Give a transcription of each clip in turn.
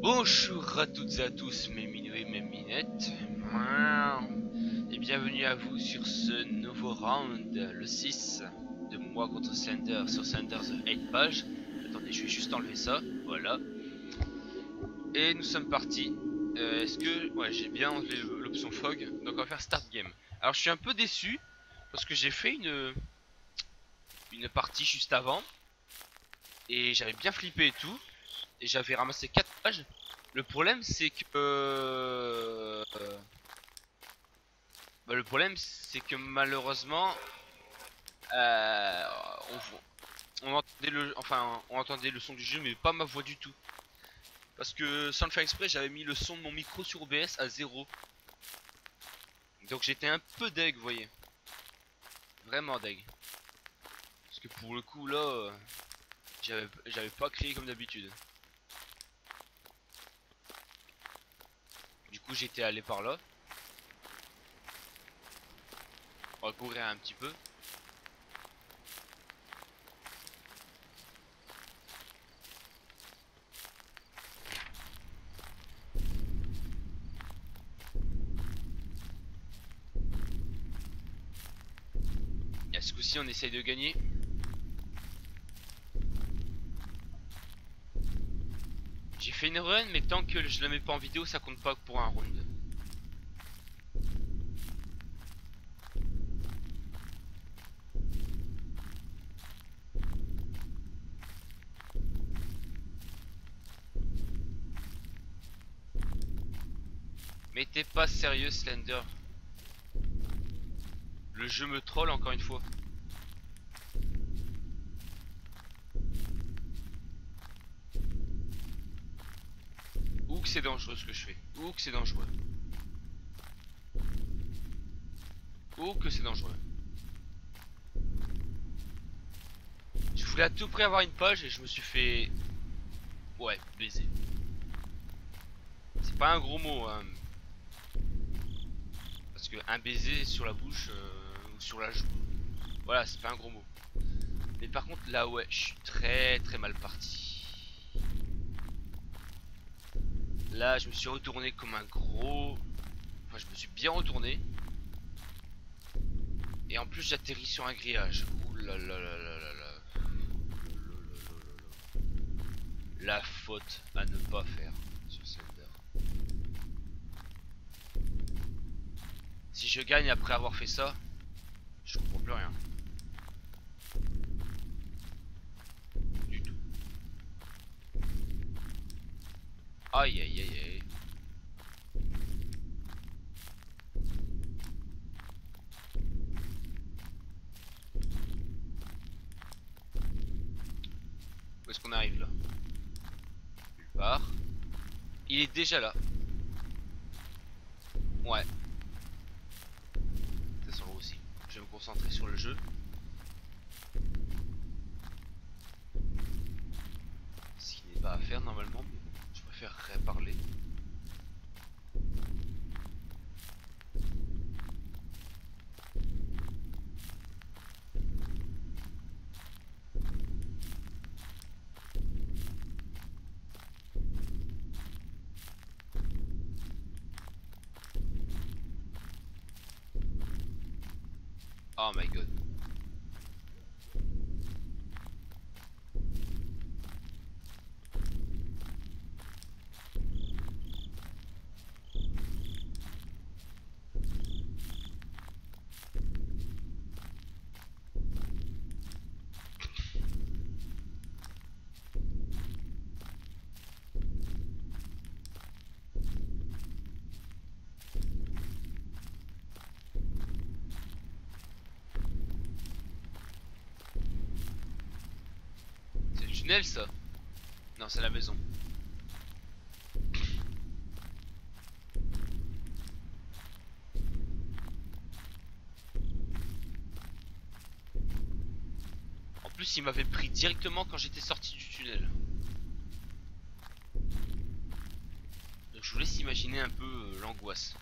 Bonjour à toutes et à tous mes minous et mes minettes. Et bienvenue à vous sur ce nouveau round, le 6 de moi contre Slender sur Slender's 8 page. Attendez, je vais juste enlever ça, voilà. Et nous sommes partis. Est-ce que... Ouais, j'ai bien enlevé l'option fog, donc on va faire start game. Alors je suis un peu déçu, parce que j'ai fait une partie juste avant. Et j'avais bien flippé et tout. Et j'avais ramassé 4 pages. Le problème c'est que le problème c'est que malheureusement euh, on entendait on entendait le son du jeu mais pas ma voix du tout. Parce que sans le faire exprès j'avais mis le son de mon micro sur OBS à 0. Donc j'étais un peu deg, vous voyez. Vraiment deg. Parce que pour le coup là j'avais pas crié comme d'habitude. Du coup j'étais allé par là. On va courir un petit peu. Et à ce coup-ci on essaye de gagner. J'ai fait une run mais tant que je la mets pas en vidéo ça compte pas pour un round. Mais t'es pas sérieux Slender. Le jeu me troll encore une fois. Ou que c'est dangereux ce que je fais. Ou que c'est dangereux. Ou que c'est dangereux. Je voulais à tout prix avoir une page et je me suis fait... Ouais, baiser. C'est pas un gros mot hein. Parce que un baiser sur la bouche ou sur la joue. Voilà, c'est pas un gros mot. Mais par contre là ouais, je suis très très mal parti. Là je me suis retourné comme un gros... Enfin je me suis bien retourné. Et en plus j'atterris sur un grillage. Ouh là là là là là là. La faute à ne pas faire sur Zelda. Si je gagne après avoir fait ça, je comprends plus rien. Du tout. Aïe aïe aïe aïe. Où est-ce qu'on arrive là? Nulle part. Il est déjà là. Ouais. Ça sent aussi. Je vais me concentrer sur le jeu. Ce qui n'est pas à faire normalement, mais bon, je préférerais parler. Oh my god. C'est le tunnel ça? Non, c'est la maison. En plus, il m'avait pris directement quand j'étais sorti du tunnel. Donc je vous laisse imaginer un peu l'angoisse.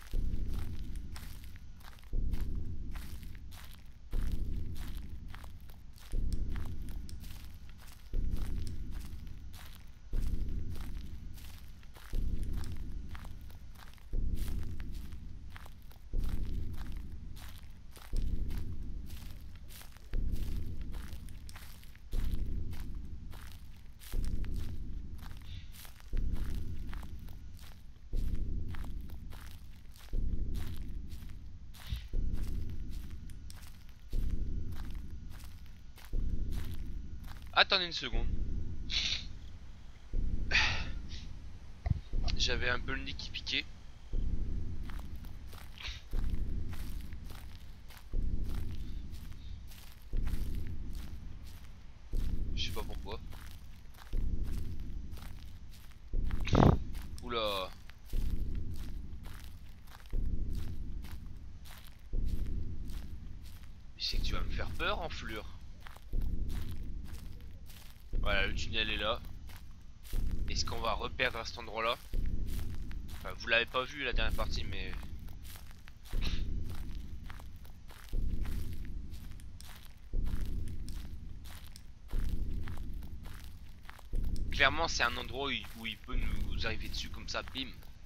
Attendez une seconde. J'avais un peu le nez qui piquait. Je sais pas pourquoi. Oula. C'est que tu vas me faire peur, enflure. Voilà, le tunnel est là. Est-ce qu'on va reperdre à cet endroit-là? Enfin, vous l'avez pas vu la dernière partie, mais... Clairement, c'est un endroit où il peut nous arriver dessus comme ça, bim.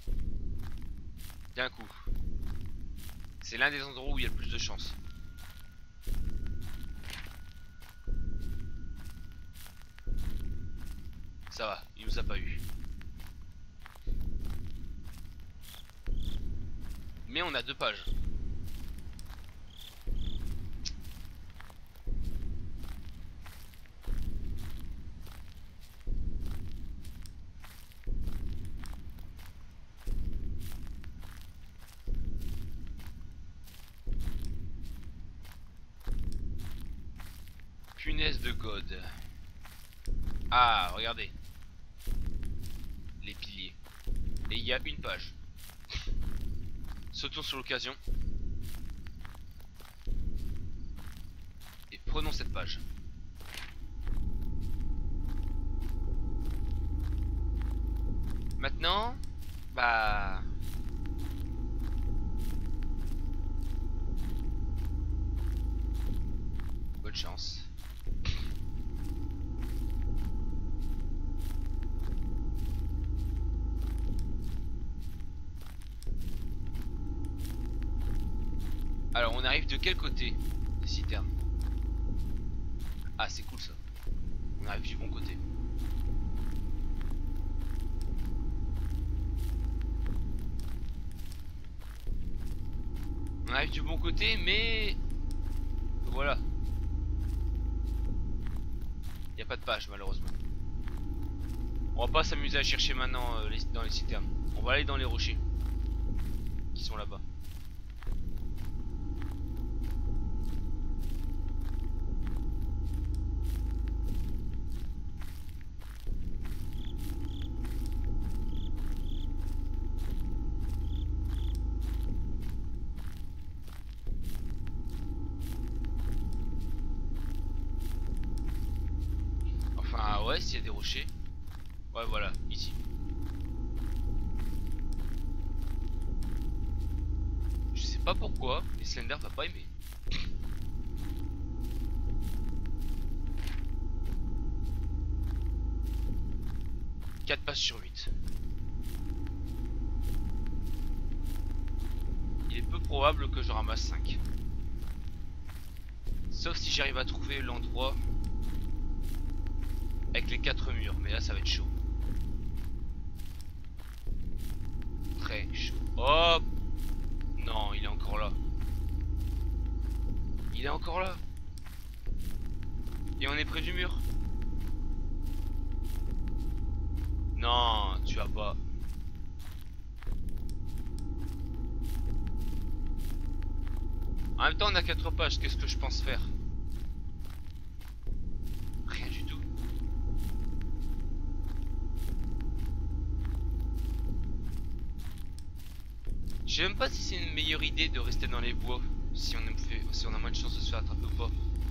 D'un coup. C'est l'un des endroits où il y a le plus de chance. Ça va, il nous a pas eu. Mais on a 2 pages. Punaise de God. Ah, regardez. Les piliers. Et il y a une page. Sautons sur l'occasion. Et prenons cette page. Maintenant, bah... bonne chance. Alors, on arrive de quel côté des citernes? Ah, c'est cool ça. On arrive du bon côté. On arrive du bon côté, mais... voilà. Il n'y a pas de page, malheureusement. On va pas s'amuser à chercher maintenant dans les citernes. On va aller dans les rochers. Qui sont là-bas. Enfin, ouais, s'il y a des rochers. Ouais, voilà, ici. Je sais pas pourquoi, mais Slender va pas aimer. « 4 passes sur 8. Il est peu probable que je ramasse 5. Sauf si j'arrive à trouver l'endroit avec les 4 murs, mais là ça va être chaud. Très chaud. Hop! Non, il est encore là. Il est encore là. Et on est près du mur. Non, tu vas pas. En même temps, on a 4 pages. Qu'est-ce que je pense faire? Rien du tout. Je sais même pas si c'est une meilleure idée de rester dans les bois. Si on a moins de chances de se faire attraper ou pas.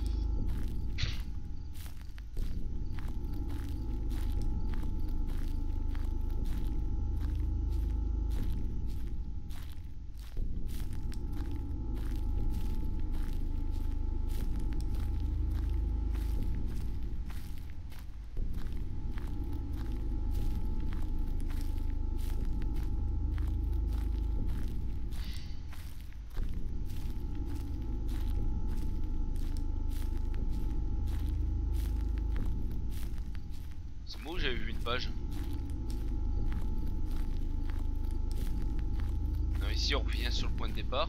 C'est moi où j'avais vu une page. Non, ici on revient sur le point de départ.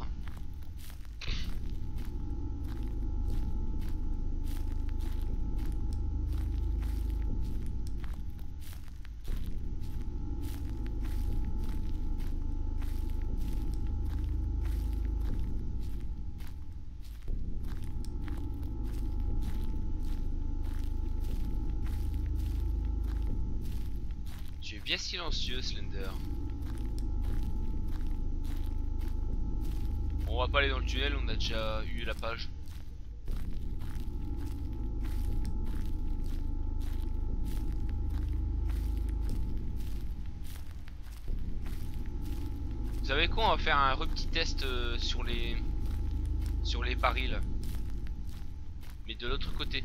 Tu es bien silencieux, Slender. On va pas aller dans le tunnel, on a déjà eu la page. Vous savez quoi, on va faire un petit test sur les barils. Mais de l'autre côté.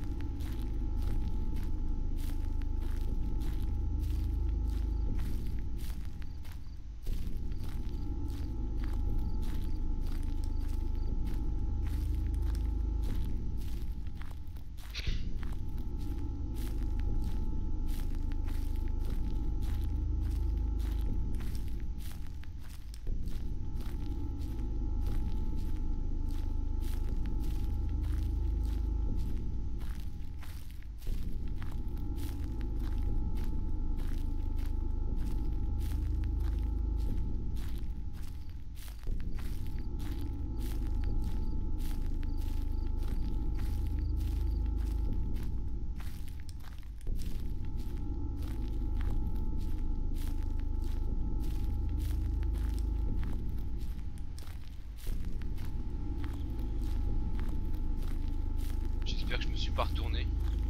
J'espère que je me suis pas retourné.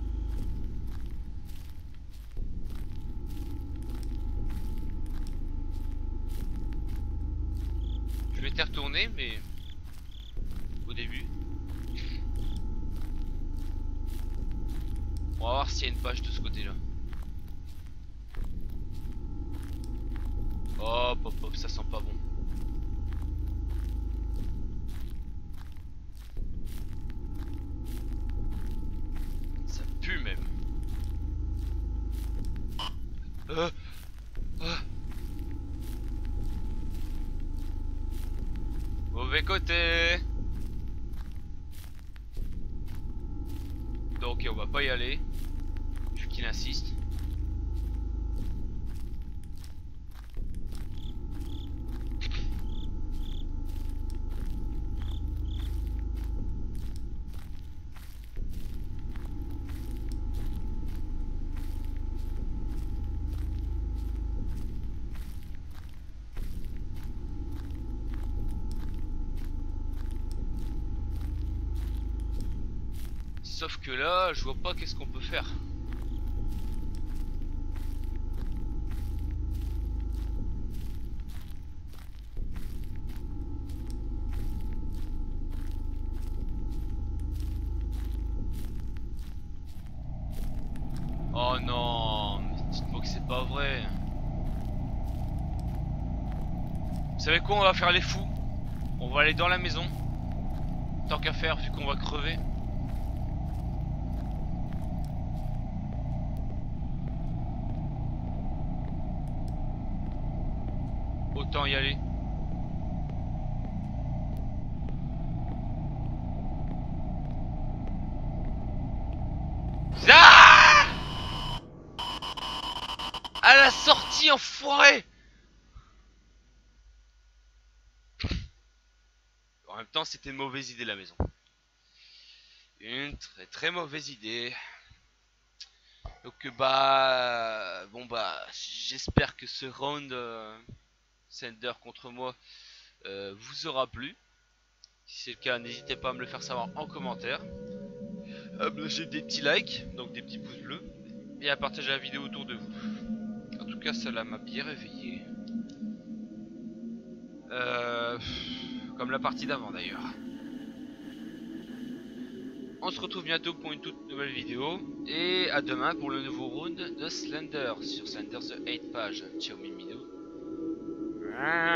Je m'étais retourné, mais au début. On va voir s'il y a une page de ce côté-là. Hop, hop, hop, ça sent pas bon. Ça pue même. Euh. Mauvais côté. Donc on va pas y aller. Vu qu'il insiste. Sauf que là, je vois pas qu'est-ce qu'on peut faire. Oh non, mais dites-moi que c'est pas vrai. Vous savez quoi, on va faire les fous. On va aller dans la maison. Tant qu'à faire, vu qu'on va crever. Autant y aller. Ah! À la sortie, enfoiré! En même temps, c'était une mauvaise idée la maison. Une très mauvaise idée. Donc bon j'espère que ce round Sender contre moi vous aura plu. Si c'est le cas, n'hésitez pas à me le faire savoir en commentaire, à me lâcher des petits likes, donc des petits pouces bleus, et à partager la vidéo autour de vous. En tout cas, cela m'a bien réveillé. Comme la partie d'avant d'ailleurs. On se retrouve bientôt pour une toute nouvelle vidéo. Et à demain pour le nouveau round de Slender sur Slender The 8 page. Ciao Mimido.